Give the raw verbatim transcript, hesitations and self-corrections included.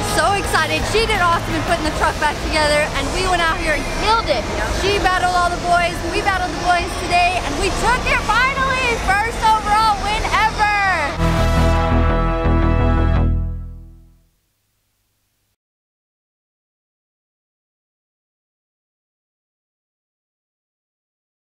so excited. She did awesome in putting the truck back together, and we went out here and killed it. She battled all the boys, we battled the boys today, and we took it